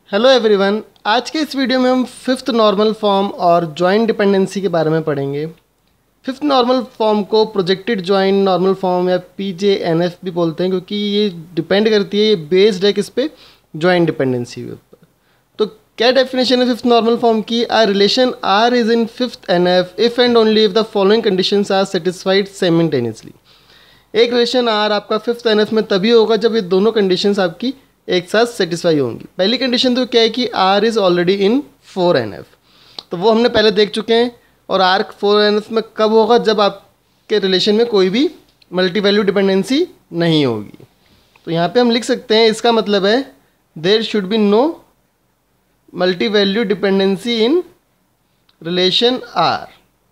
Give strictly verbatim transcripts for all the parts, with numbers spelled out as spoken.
Hello everyone, आज के इस वीडियो में हम फिफ्थ नॉर्मल फॉर्म और जॉइंट डिपेंडेंसी के बारे में पढ़ेंगे। फिफ्थ नॉर्मल फॉर्म को प्रोजेक्टेड जॉइंट नॉर्मल फॉर्म या पी जे एन एफ भी बोलते हैं, क्योंकि ये डिपेंड करती है, ये बेस्ड है किस पे, जॉइंट डिपेंडेंसी के ऊपर। तो क्या डेफिनेशन है फिफ्थ नॉर्मल फॉर्म की? A relation R is in fifth N F if and only if the following conditions are satisfied simultaneously. एक रिलेशन आर आपका फिफ्थ एन एफ में तभी होगा जब ये दोनों कंडीशंस आपकी एक साथ सेटिस्फाई होंगी। पहली कंडीशन तो क्या है कि R is already in four N F, तो वो हमने पहले देख चुके हैं। और आर फोर एन एफ में कब होगा? जब आपके रिलेशन में कोई भी मल्टी वैल्यू डिपेंडेंसी नहीं होगी। तो यहाँ पे हम लिख सकते हैं, इसका मतलब है there should be no multi value dependency in relation R.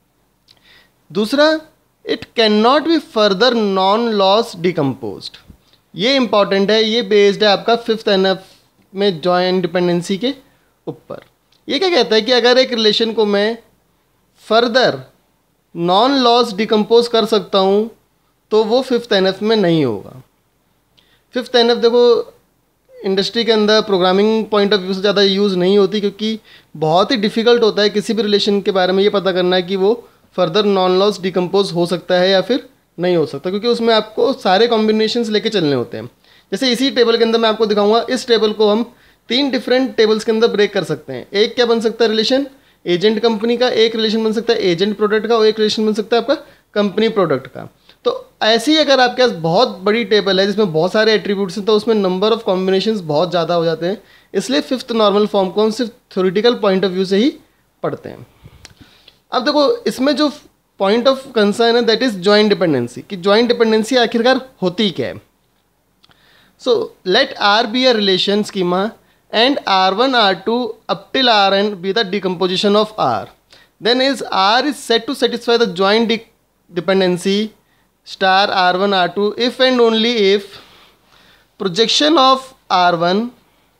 दूसरा, it can not be further non loss decomposed. ये इंपॉर्टेंट है, ये बेस्ड है आपका फिफ्थ एन एफ में जॉइंट डिपेंडेंसी के ऊपर। ये क्या कहता है कि अगर एक रिलेशन को मैं फर्दर नॉन लॉस डिकम्पोज कर सकता हूँ तो वो फिफ्थ एन एफ में नहीं होगा। फिफ्थ एन एफ देखो इंडस्ट्री के अंदर प्रोग्रामिंग पॉइंट ऑफ व्यू से ज़्यादा यूज़ नहीं होती, क्योंकि बहुत ही डिफ़िकल्ट होता है किसी भी रिलेशन के बारे में ये पता करना है कि वो फर्दर नॉन लॉस डिकम्पोज हो सकता है या फिर नहीं हो सकता, क्योंकि उसमें आपको सारे कॉम्बिनेशंस लेके चलने होते हैं। जैसे इसी टेबल के अंदर मैं आपको दिखाऊंगा, इस टेबल को हम तीन डिफरेंट टेबल्स के अंदर ब्रेक कर सकते हैं। एक क्या बन सकता है रिलेशन एजेंट कंपनी का, एक रिलेशन बन सकता है एजेंट प्रोडक्ट का, और एक रिलेशन बन सकता है आपका कंपनी प्रोडक्ट का। तो ऐसे ही अगर आपके पास बहुत बड़ी टेबल है जिसमें बहुत सारे एट्रीब्यूट्स हैं, तो उसमें नंबर ऑफ कॉम्बिनेशंस बहुत ज़्यादा हो जाते हैं। इसलिए फिफ्थ नॉर्मल फॉर्म को हम सिर्फ थ्योरेटिकल पॉइंट ऑफ व्यू से ही पढ़ते हैं। अब देखो इसमें जो पॉइंट ऑफ कंसर्न है दैट इज जॉइंट डिपेंडेंसी, कि जॉइंट डिपेंडेंसी आखिरकार होती क्या है। So let R be a relation schema and R one R two up till R N be the decomposition of R, then is R is set to satisfy the joint dependency star R one R two if and only if projection of R one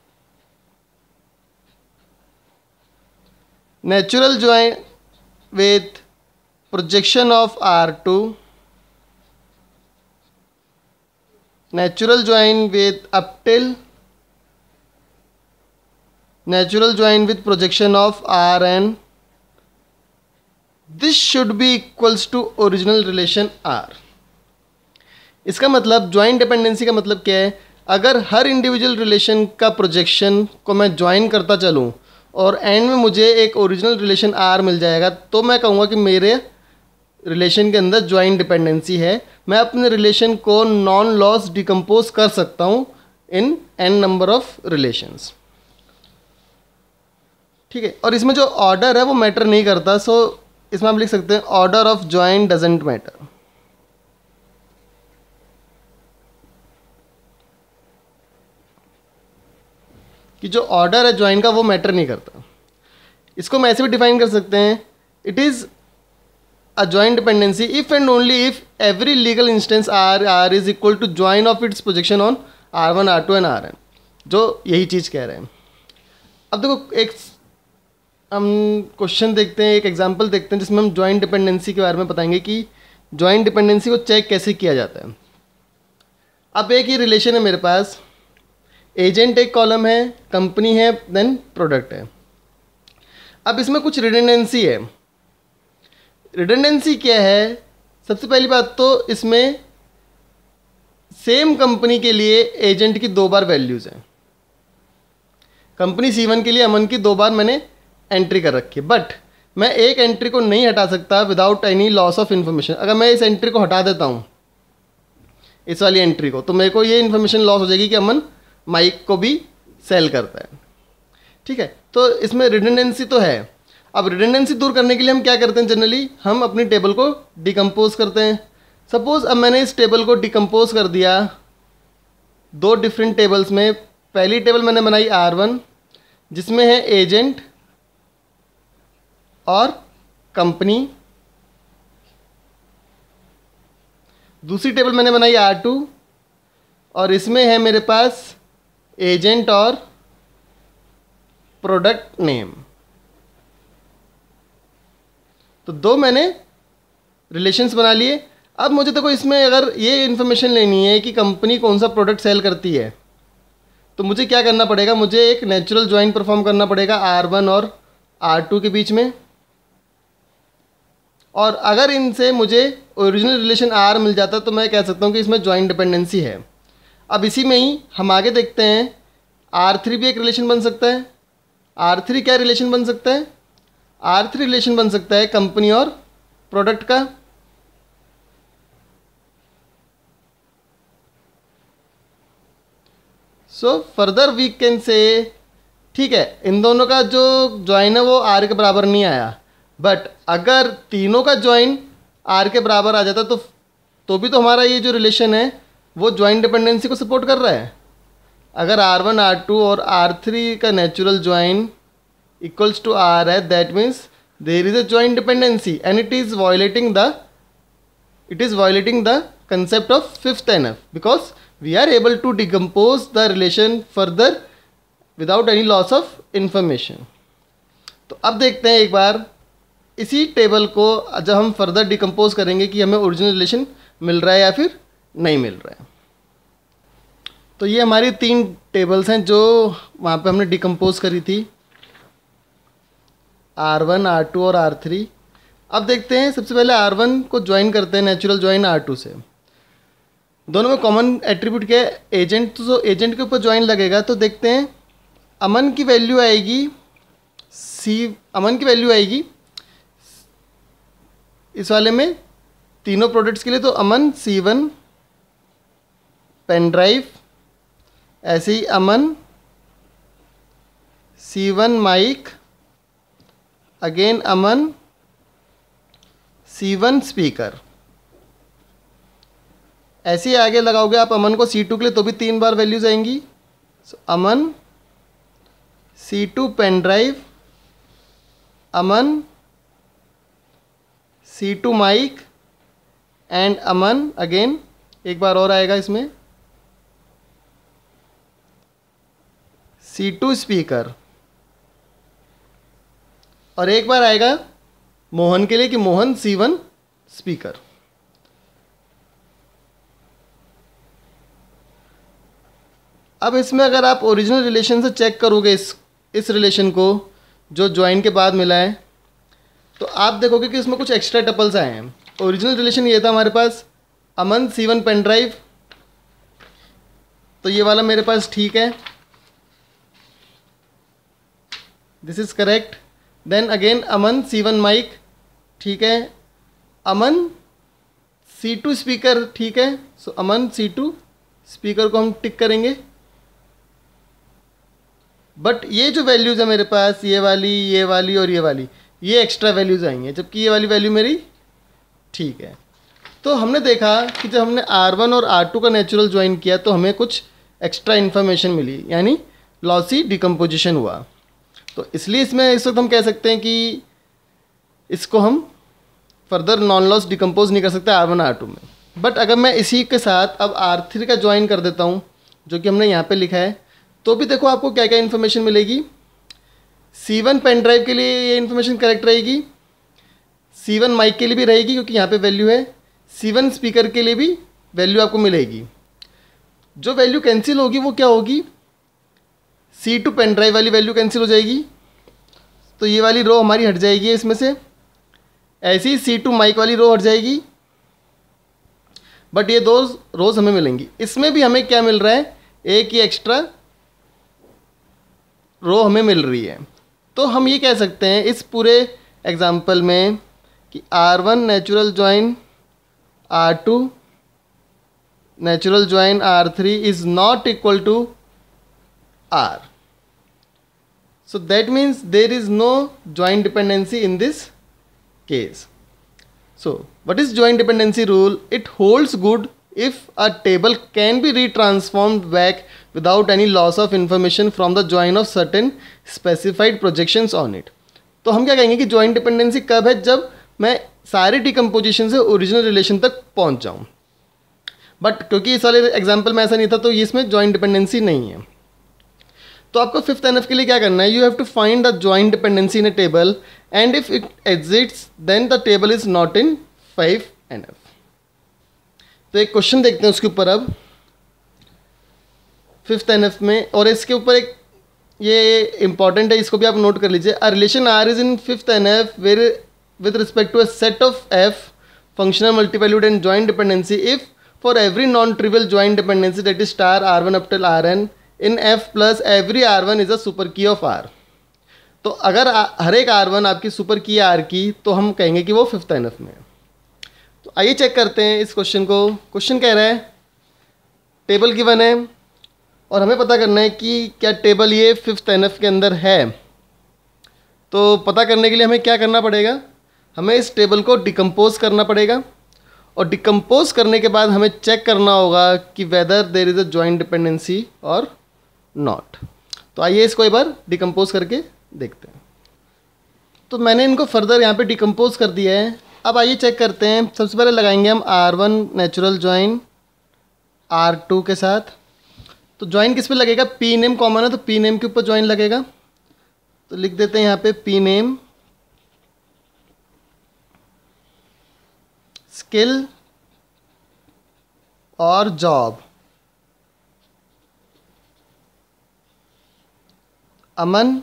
natural joint with projection of R two, natural join with up till, natural join with projection of Rn, this should be equals to original relation R। इसका मतलब joint dependency का मतलब क्या है? अगर हर individual relation का projection को मैं ज्वाइन करता चलूँ और एंड में मुझे एक ओरिजिनल रिलेशन आर मिल जाएगा, तो मैं कहूँगा कि मेरे रिलेशन के अंदर ज्वाइंट डिपेंडेंसी है। मैं अपने रिलेशन को नॉन लॉस डिकम्पोज कर सकता हूँ in N number of relations. ठीक है, और इसमें जो ऑर्डर है वो मैटर नहीं करता। सो इसमें हम लिख सकते हैं order of joint doesn't matter. कि जो ऑर्डर है ज्वाइन का वो मैटर नहीं करता। इसको हम ऐसे भी डिफाइन कर सकते हैं, it is a joint dependency if and only if every legal instance R R is equal to join of its projection on R one R two and R N, जो यही चीज़ कह रहे हैं। अब देखो एक हम क्वेश्चन देखते हैं, एक एग्जाम्पल देखते हैं जिसमें हम ज्वाइंट डिपेंडेंसी के बारे में बताएंगे कि ज्वाइंट डिपेंडेंसी को चेक कैसे किया जाता है। अब एक ही रिलेशन है मेरे पास, एजेंट एक कॉलम है, कंपनी है, देन प्रोडक्ट है। अब इसमें कुछ रिडंडेंसी है। रिडंडेंसी क्या है? सबसे पहली बात तो इसमें सेम कंपनी के लिए एजेंट की दो बार वैल्यूज़ हैं। कंपनी सी वन के लिए अमन की दो बार मैंने एंट्री कर रखी है, बट मैं एक एंट्री को नहीं हटा सकता without any loss of information. अगर मैं इस एंट्री को हटा देता हूँ, इस वाली एंट्री को, तो मेरे को ये इन्फॉर्मेशन लॉस हो जाएगी कि अमन माइक को भी सेल करता है। ठीक है, तो इसमें रिडंडेंसी तो है। अब रिडंडेंसी दूर करने के लिए हम क्या करते हैं? जनरली हम अपनी टेबल को डिकम्पोज करते हैं। सपोज अब मैंने इस टेबल को डिकम्पोज कर दिया दो डिफरेंट टेबल्स में। पहली टेबल मैंने बनाई आर वन जिसमें है एजेंट और कंपनी। दूसरी टेबल मैंने बनाई आर टू और इसमें है मेरे पास एजेंट और प्रोडक्ट नेम। तो दो मैंने रिलेशंस बना लिए। अब मुझे देखो इसमें अगर ये इन्फॉर्मेशन लेनी है कि कंपनी कौन सा प्रोडक्ट सेल करती है, तो मुझे क्या करना पड़ेगा, मुझे एक नेचुरल ज्वाइन परफॉर्म करना पड़ेगा आर वन और आर टू के बीच में, और अगर इनसे मुझे ओरिजिनल रिलेशन आर मिल जाता तो मैं कह सकता हूँ कि इसमें ज्वाइन डिपेंडेंसी है। अब इसी में ही हम आगे देखते हैं, आर थ्री भी एक रिलेशन बन सकता है। आर थ्री क्या रिलेशन बन सकता है? आर थ्री रिलेशन बन सकता है कंपनी और प्रोडक्ट का। So further we can say, ठीक है, इन दोनों का जो ज्वाइन है वो आर के बराबर नहीं आया, बट अगर तीनों का ज्वाइन आर के बराबर आ जाता तो तो भी तो हमारा ये जो रिलेशन है वो ज्वाइन डिपेंडेंसी को सपोर्ट कर रहा है। अगर आर वन आर टू और आर थ्री का natural join equals to R है, that means there is a join dependency and it is violating the it is violating the concept of fifth N F because we are able to decompose the relation further without any loss of information। तो अब देखते हैं एक बार इसी table को जब हम further decompose करेंगे कि हमें ओरिजिनल रिलेशन मिल रहा है या फिर नहीं मिल रहा है। तो ये हमारी तीन टेबल्स हैं जो वहाँ पे हमने डिकम्पोज करी थी, आर वन आर टू और आर थ्री। अब देखते हैं, सबसे पहले आर वन को ज्वाइन करते हैं नेचुरल ज्वाइन आर टू से। दोनों में कॉमन एट्रीब्यूट क्या है? एजेंट। तो एजेंट के ऊपर ज्वाइन लगेगा तो देखते हैं अमन की वैल्यू आएगी सी, अमन की वैल्यू आएगी इस वाले में तीनों प्रोडक्ट्स के लिए, तो Aman C one pen drive, ऐसे ही Aman C one mic, again Aman C one speaker. ऐसे ही आगे लगाओगे आप अमन को सी टू के लिए तो भी तीन बार वैल्यूज आएंगी। So Aman C two pen drive, Aman C two mic and Aman again एक बार और आएगा इसमें सी टू स्पीकर, और एक बार आएगा मोहन के लिए कि मोहन सी वन स्पीकर। अब इसमें अगर आप ओरिजिनल रिलेशन से चेक करोगे इस इस रिलेशन को जो ज्वाइन के बाद मिला है, तो आप देखोगे कि इसमें कुछ एक्स्ट्रा टपल्स आए हैं। ओरिजिनल रिलेशन ये था हमारे पास Aman C one pen drive, तो ये वाला मेरे पास ठीक है, this is correct. Then again Aman C one mic, ठीक है, अमन सी टू स्पीकर, ठीक है, सो अमन सी टू स्पीकर को हम टिक करेंगे। बट ये जो वैल्यूज़ है मेरे पास, ये वाली, ये वाली और ये वाली, ये एक्स्ट्रा वैल्यूज़ आई हैं, जबकि ये वाली वैल्यू मेरी ठीक है। तो हमने देखा कि जब हमने आर वन और आर टू का नेचुरल ज्वाइन किया तो हमें कुछ एक्स्ट्रा इन्फॉर्मेशन मिली, यानी लॉसी डिकम्पोजिशन हुआ। तो इसलिए इसमें इस वक्त हम कह सकते हैं कि इसको हम फर्दर नॉन लॉस डिकम्पोज नहीं कर सकते आर वन आर टू में। बट अगर मैं इसी के साथ अब आर थ्री का ज्वाइन कर देता हूँ जो कि हमने यहाँ पे लिखा है, तो भी देखो आपको क्या क्या इन्फॉर्मेशन मिलेगी। सी वन पेन ड्राइव के लिए ये इन्फॉर्मेशन करेक्ट रहेगी, सी वन माइक के लिए भी रहेगी क्योंकि यहाँ पे वैल्यू है, सी वन स्पीकर के लिए भी वैल्यू आपको मिलेगी। जो वैल्यू कैंसिल होगी वो क्या होगी, सी टू पेन ड्राइव वाली वैल्यू कैंसिल हो जाएगी, तो ये वाली रो हमारी हट जाएगी इसमें से। ऐसी सी टू माइक वाली रो हट जाएगी, बट ये दो रोज हमें मिलेंगी। इसमें भी हमें क्या मिल रहा है, एक ही एक्स्ट्रा रो हमें मिल रही है। तो हम ये कह सकते हैं इस पूरे एग्जाम्पल में कि R one natural join R two natural join R three is not equal to R. So that means there is no joint dependency in this case. So what is joint dependency rule? It holds good if a table can be retransformed back without any loss of information from the join of certain specified projections on it. तो हम क्या कहेंगे कि joint dependency कब है, जब मैं सारे decomposition से original relation तक पहुंच जाऊं। बट क्योंकि इस वाले एग्जाम्पल में ऐसा नहीं था तो इसमें joint dependency नहीं है। तो आपको फिफ्थ एन एफ के लिए क्या करना है, you have to find the joint dependency in a table and if it exists then the table is not in five N F. तो एक क्वेश्चन देखते हैं उसके ऊपर। अब फिफ्थ एन एफ में। और इसके ऊपर एक ये इंपॉर्टेंट है, इसको भी आप नोट कर लीजिए। A relation R is in fifth N F where with respect to a set of F functional multivalued and joint dependency if for every non trivial joint dependency that is star R one up till R N in F plus every R one is a super key of R. तो अगर आ, हर एक are one आपकी super की है are की, तो हम कहेंगे कि वो फिफ्थ एन एफ में है। तो आइए चेक करते हैं इस क्वेश्चन को। क्वेश्चन कह रहा है टेबल गिवन है और हमें पता करना है कि क्या टेबल ये फिफ्थ एन एफ के अंदर है। तो पता करने के लिए हमें क्या करना पड़ेगा, हमें इस टेबल को डिकम्पोज करना पड़ेगा और डिकम्पोज करने के बाद हमें चेक करना होगा कि whether there is a joint dependency और नॉट। तो आइए इसको एक बार डिकम्पोज करके देखते हैं। तो मैंने इनको फर्दर यहाँ पे डिकम्पोज कर दिया है। अब आइए चेक करते हैं। सबसे पहले लगाएंगे हम R one natural join R two के साथ। तो जॉइन किस पे लगेगा, पी नेम कॉमन है तो पी नेम के ऊपर जॉइन लगेगा। तो लिख देते हैं यहाँ पे पी नेम स्किल और job. Aman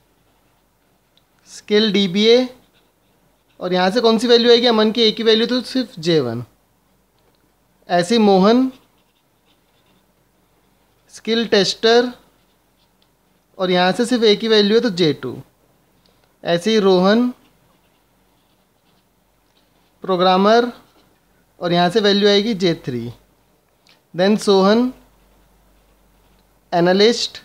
skill D B A और यहाँ से कौन सी वैल्यू आएगी, अमन की ए की वैल्यू तो सिर्फ जे वन। ऐसे मोहन स्किल टेस्टर और यहाँ से सिर्फ ए की वैल्यू है तो जे टू। ऐसे ही रोहन प्रोग्रामर और यहाँ से वैल्यू आएगी J three. Then Sohan analyst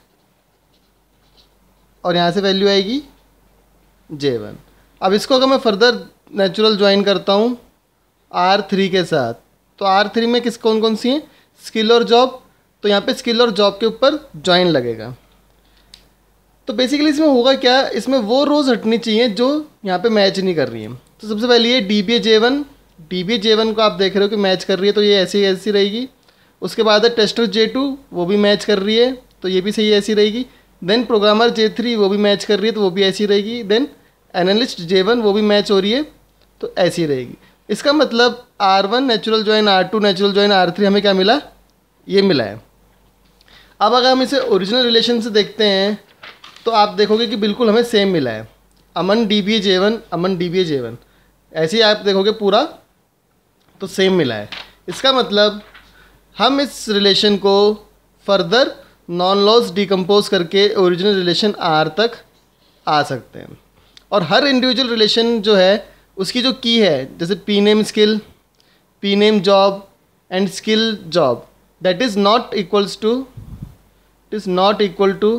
और यहाँ से वैल्यू आएगी जे वन। अब इसको अगर मैं फर्दर नेचुरल ज्वाइन करता हूँ आर थ्री के साथ, तो आर थ्री में किस कौन कौन सी हैं, स्किल और जॉब। तो यहाँ पे स्किल और जॉब के ऊपर ज्वाइन लगेगा। तो बेसिकली इसमें होगा क्या, इसमें वो रोज़ हटनी चाहिए जो यहाँ पे मैच नहीं कर रही है। तो सबसे पहले ये D B A J one, D B A J one को आप देख रहे हो कि मैच कर रही है, तो ये ऐसी ऐसी रहेगी। उसके बाद है टेस्टर जे टू, वो भी मैच कर रही है तो ये भी सही ऐसी रहेगी। देन प्रोग्रामर जे थ्री, वो भी मैच कर रही है तो वो भी ऐसी रहेगी। देन एनालिस्ट जे वन, वो भी मैच हो रही है तो ऐसी रहेगी। इसका मतलब R one natural join R two natural join R three हमें क्या मिला, ये मिला है। अब अगर हम इसे ओरिजिनल रिलेशन से देखते हैं तो आप देखोगे कि बिल्कुल हमें सेम मिला है। Aman D B A J one, Aman D B A J one, ऐसे ही आप देखोगे पूरा तो सेम मिला है। इसका मतलब हम इस रिलेशन को फर्दर नॉन लॉस डिकम्पोज करके ओरिजिनल रिलेशन आर तक आ सकते हैं। और हर इंडिविजुअल रिलेशन जो है उसकी जो की है, जैसे P name skill, P name job and skill job, that is not equals to it is not equal to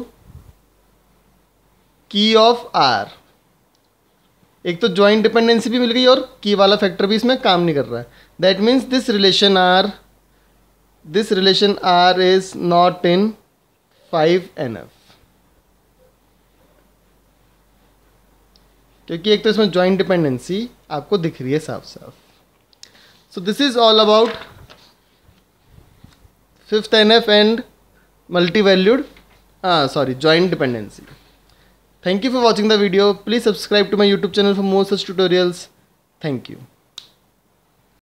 key of R. एक तो ज्वाइंट डिपेंडेंसी भी मिल गई और की वाला फैक्टर भी इसमें काम नहीं कर रहा है। That means this relation R this relation R is not in five N F, क्योंकि एक तो इसमें ज्वाइंट डिपेंडेंसी आपको दिख रही है साफ साफ। So this is all about fifth N F and multi valued हाँ sorry joint dependency. Thank you for watching the video. Please subscribe to my YouTube channel for more such tutorials. Thank you.